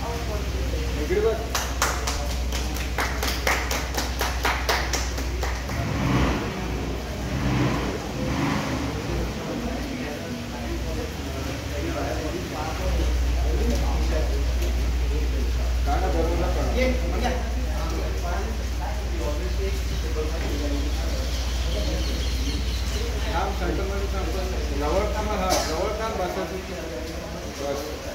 इकडे बघ. गाणं बरोबर करा. काम सेंटरमध्ये काम जवळ काम, हा जवळ काम बसायचं बस.